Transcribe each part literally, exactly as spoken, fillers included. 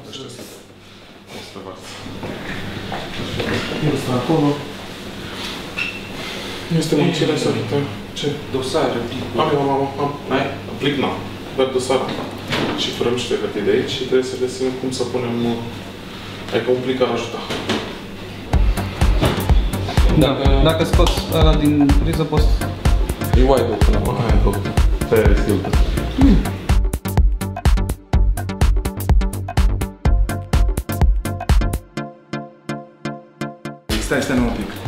Ăștia sunt. Asta varsă. Ăsta acolo. Este muncile să uităm. Ce? Dosare, plicuri. Am, am, am, am. Ai? Plic, n-am. Dar dosar. Și fără niște hârtii de aici și trebuie să găsim cum să punem... Adică un plic ar ajuta. Da, dacă scoți ăla din priză, poți... E wide open acum. Aia tot. Pe stiltă. Stai, stai un pic.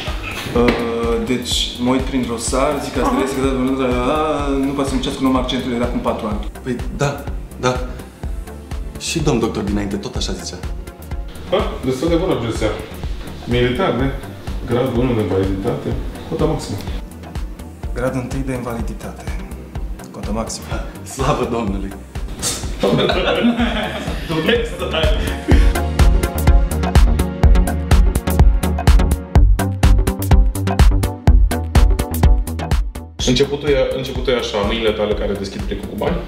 Deci, mă uit prin dosar, zic că asta trebuie să nu poate să muncească numai accentul, era acum patru ani. Păi da, da. Și domn doctor dinainte, tot așa zicea. Ha, destul de bună adresa. Militar, ne? Gradul unu de invaliditate, cota maximă. Gradul unu de invaliditate, cota maximă. Slavă Domnului! Începutul e, începutul e așa, mâinile tale care deschid plicul cu bani.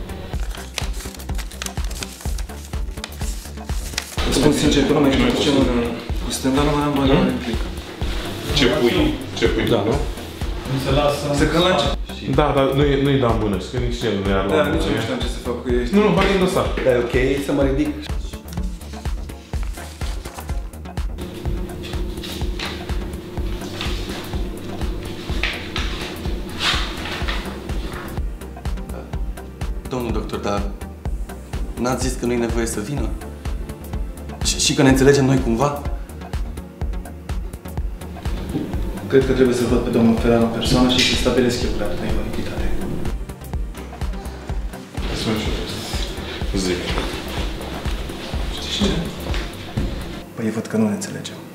Spun sincer că nu mai știu ce mă cu stand-up, nu mai am bani în plic. Ce pui, ce pui, da, nu? Nu se lasă... Se călăce. Da, dar nu-i nu-i da în mână, că nici el nu i-ar lua. Da, nici eu nu știam ce să fac cu ei. Nu, nu, bani în dosar. Da, e ok să mă ridic? Domnul doctor, dar n-ați zis că nu-i nevoie să vină? Și, și că ne înțelegem noi cumva? Cred că trebuie să văd pe domnul Feran în persoană și să stabilesc eu gradul de invaliditate. Spune și eu. Zic. Știi ce? Păi văd că nu ne înțelegem.